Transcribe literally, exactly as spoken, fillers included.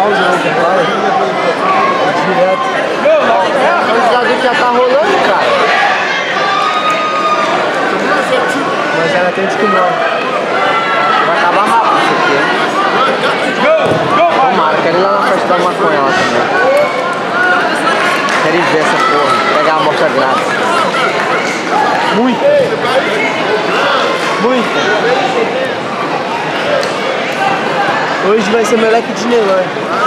normalzão, cara. Direto. Os jogadores já tá rolando, cara. Mas ainda tem de que não. Vai acabar rápido isso aqui, né? Tomara, quero ir lá na festa da maconha lá também. Quero ir ver essa porra, pegar a amostra grátis. Muito. Muito. Hoje vai ser melhor que de Neymar.